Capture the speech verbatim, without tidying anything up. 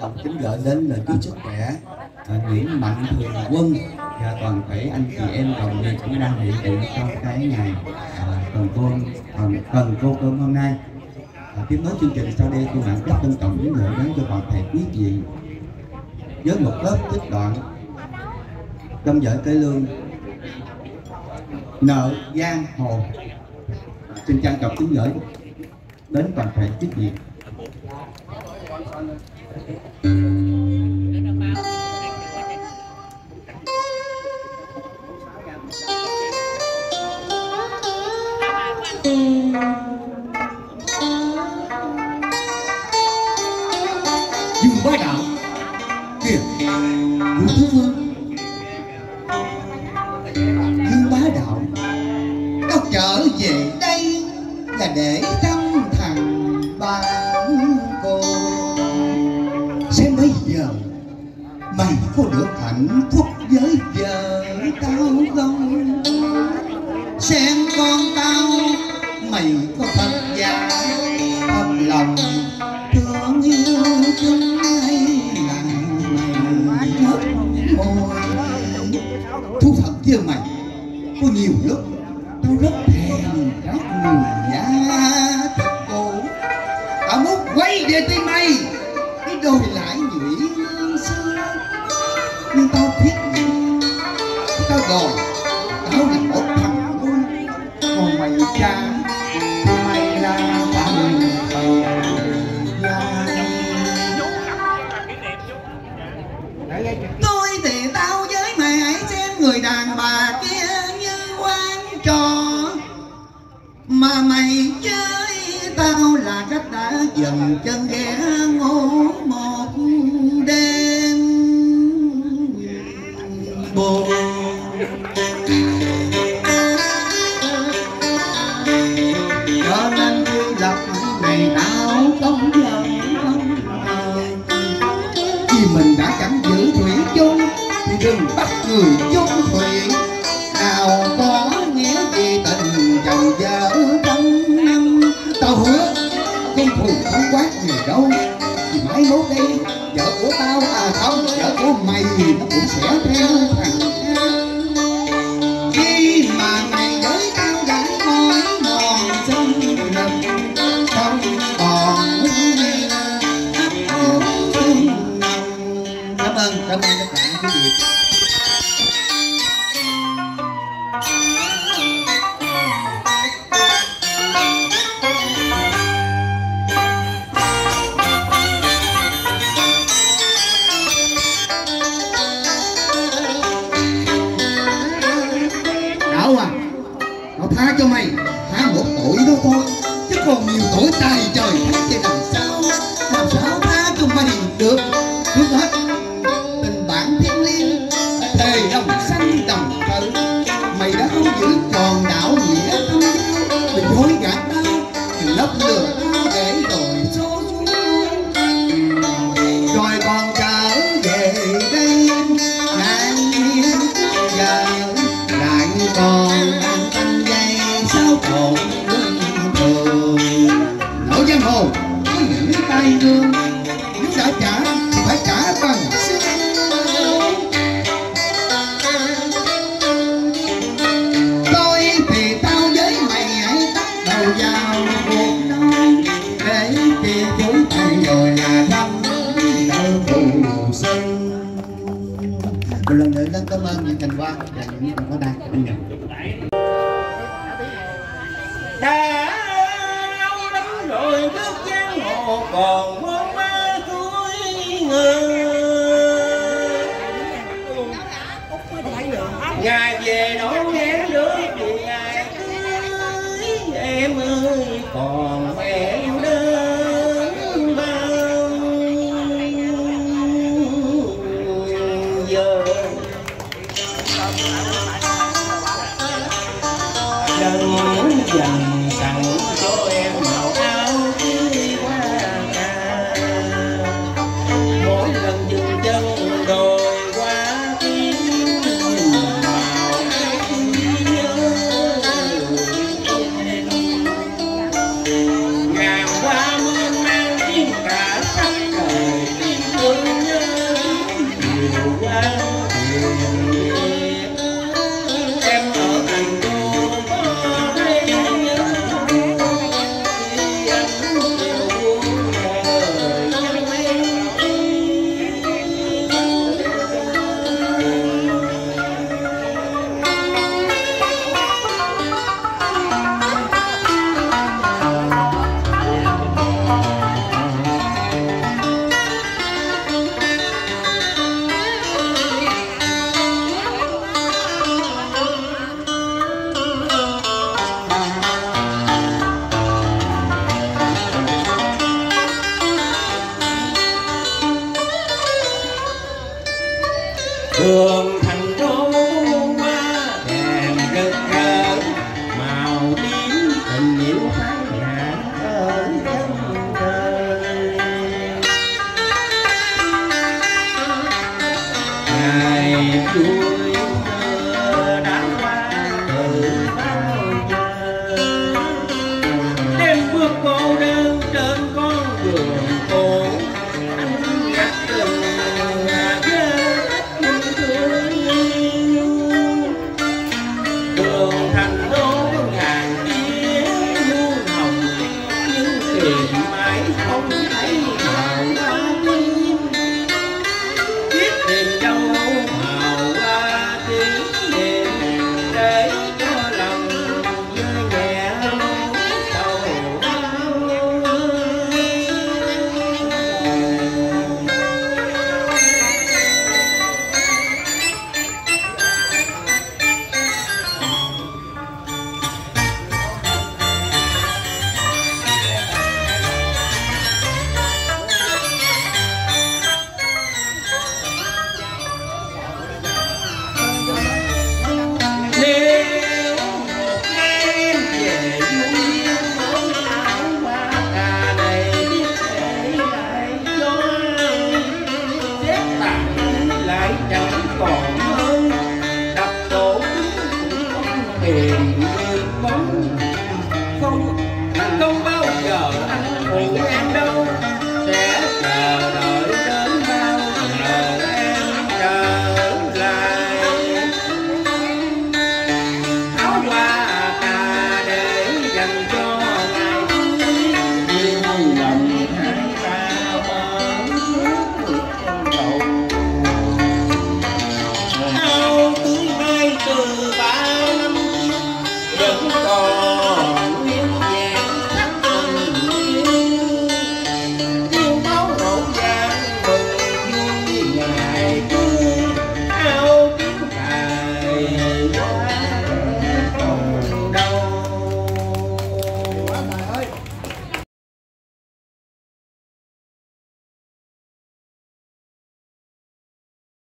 chồng kính gửi đến lời chúc sức khỏe à, Nguyễn Mạnh Thường Quân và toàn thể anh chị em đồng nghiệp cũng đang hiện diện trong cái ngày à, cần cơm cần, cần cô cơm hôm nay. À, tiếp nối chương trình sau đây tôi mạng rất trân trọng kính gửi đến cho toàn thể quý vị với một lớp trích đoạn trong vở cải lương Nợ Giang Hồ. À, xin trân trọng kính gửi đến toàn thể quý vị. Dương Bá Đạo kìa, Vũ Thứ Vương. Dương Bá Đạo, tao trở về đây là để thăm thằng bạn cô. Xem bây giờ mày có được hạnh phúc với vợ tao không? Xem con tao mày có thật giả thật lòng thương yêu chúng hay là mày mất môi? Thú thật với mày, có nhiều lúc tao rất thèm các người giá thật cô. Tao muốn quay về tim mày để đòi lại nhụy xưa, nhưng tao biết tao đòi tao là một thằng ngu, còn mày cha thì mày là thằng thờ. Tôi thì tao với mày hãy xem người đàn bà kia như quán trò, mà mày với tao là cách đã dần chân ghé ngủ một đêm buồn. Cho nên tôi gặp mày tao không giận không ngờ, vì mình đã chẳng giữ thủy chung thì đừng bắt người chung thuyền. Nào có nghĩa gì tình chồng vợ trăm năm, tao hứa không thù không quát gì đâu. Thì mãi mốt đây vợ của tao à không, vợ của mày nó cũng sẽ theo thằng khác. Khi mà mày với tao đã ngồi mòn sân lầm, không còn nghe ấp ôm thương lòng. Cảm ơn, cảm ơn các bạn quý vị. Đạo à, tao tha cho mày, tha một tội đó thôi, chứ còn nhiều tội tài trời khác thì làm sao, làm sao tha cho mày được. Trước hết tình bạn thiêng liêng, thề đồng xanh đồng tử, mày đã không giữ tròn đạo nghĩa thân yêu. Đừng dối gạt tao, đừng lấp lừa tao để rồi số xuống, rồi còn trở về đây ngàn nhiên giờ lại còn đang canh dây sao trộn luân thường. Nổi giang hồ có những tay gương, nếu đã trả phải trả bằng sức. Tôi thì tao với mày hãy bắt đầu vào cuộc đôi, để kia chúng tay rồi là thăm nợ thù sân. Một lần nữa rất cảm ơn những cảnh quan và những người có đang công nhận. Đã lâu lắm rồi bước giang hồ còn mơ ma cuối người. Ngày về đón em đứa thì ngày cưới em ơi còn em đơn bao giờ. Đừng dành tặng cho em màu áo cưới hoa ca, mỗi lần dừng chân đồi qua tiếng màu áo nhớ. Ngàn hoa mưa mang tiếng cả sắc trời tiếng cưới đường